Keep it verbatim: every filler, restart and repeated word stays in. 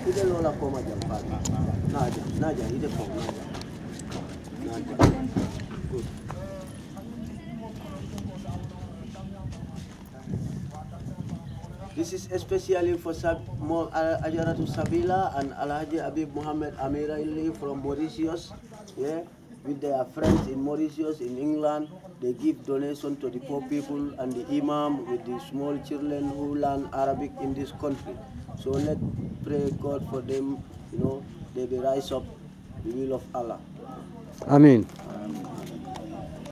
ide lola koma jam pa. Naja, naja, ide koma naja. Naja. Good. This is especially for Sab Mo Ajaratu Sabila and Alhaji Habib Muhammad Amiraili from Mauritius. Yeah, with their friends in Mauritius, in England. They give donation to the poor people and the imam with the small children who learn Arabic in this country. So let's pray God for them, you know, they will rise up the will of Allah. Amen.